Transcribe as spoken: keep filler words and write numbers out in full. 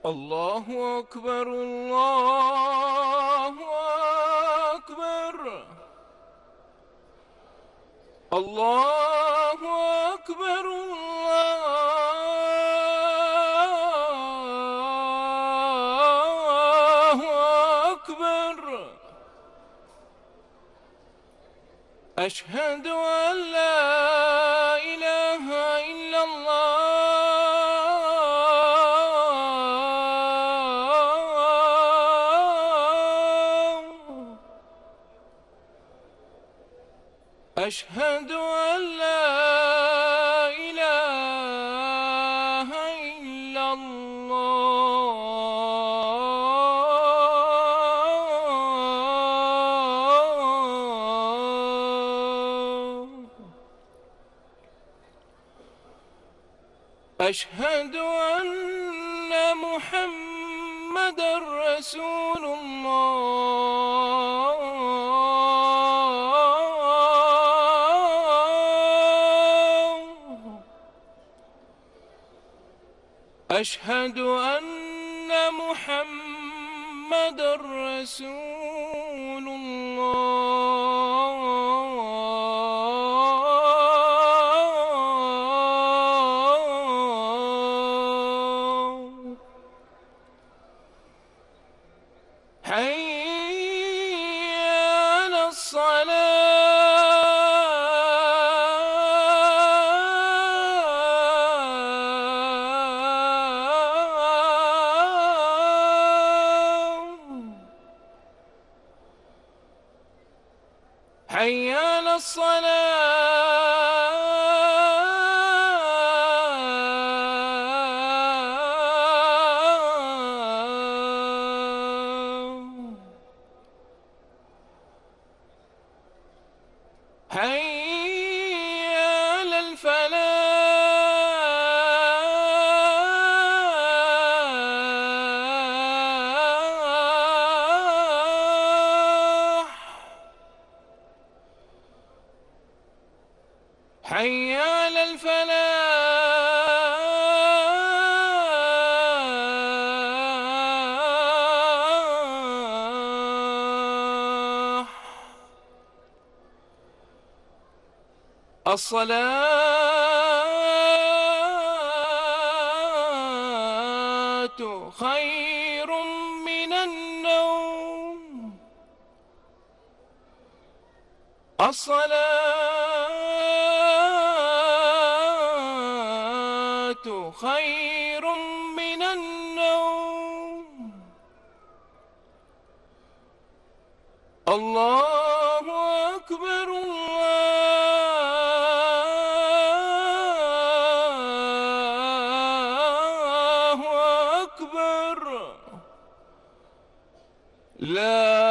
الله أكبر الله أكبر الله أكبر الله أكبر. أشهد أن لا إله إلا الله. أشهد أن لا إله إلا الله. أشهد أن محمدًا رسول الله. أشهد أن محمدًا رسول الله. حي على الصلاة. حي على الصلاة. حي على الفلاح. حي على الفلاح. الصلاة خير من النوم. الصلاة خير من النوم. الله أكبر الله أكبر. لا